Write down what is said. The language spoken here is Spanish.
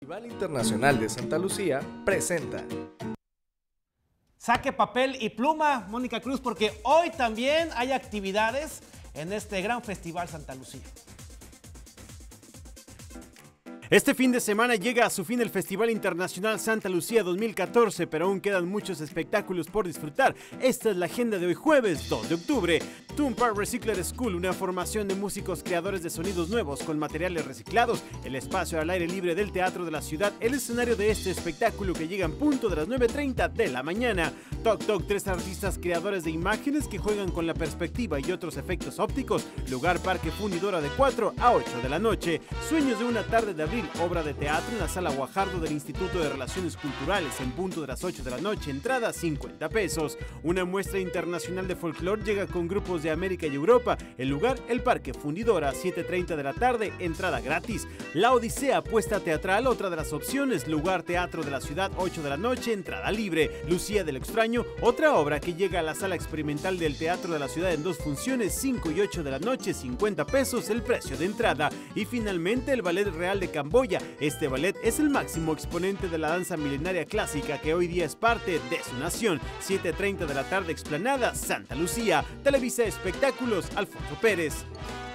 Festival Internacional de Santa Lucía presenta. Saque papel y pluma, Mónica Cruz, porque hoy también hay actividades en este gran Festival Santa Lucía. Este fin de semana llega a su fin el Festival Internacional Santa Lucía 2014, pero aún quedan muchos espectáculos por disfrutar. Esta es la agenda de hoy jueves 2 de octubre. Toon Park Recycler School, una formación de músicos creadores de sonidos nuevos con materiales reciclados. El espacio al aire libre del Teatro de la Ciudad, el escenario de este espectáculo que llega en punto de las 9:30 de la mañana. Toc Toc, 3 artistas creadores de imágenes que juegan con la perspectiva y otros efectos ópticos. Lugar Parque Fundidora de 4 a 8 de la noche. Sueños de una tarde de abril, obra de teatro en la Sala Guajardo del Instituto de Relaciones Culturales en punto de las 8 de la noche, entrada 50 pesos. Una muestra internacional de folclore llega con grupos de América y Europa. El lugar, el Parque Fundidora, 7:30 de la tarde, entrada gratis. La Odisea, puesta teatral, otra de las opciones. Lugar Teatro de la Ciudad, 8 de la noche, entrada libre. Lucía del Extraño, otra obra que llega a la Sala Experimental del Teatro de la Ciudad en 2 funciones, 5 y 8 de la noche, 50 pesos el precio de entrada. Y finalmente el Ballet Real de Camboya. Este ballet es el máximo exponente de la danza milenaria clásica que hoy día es parte de su nación. 7:30 de la tarde, explanada Santa Lucía. Televisa Espectáculos, Alfonso Pérez.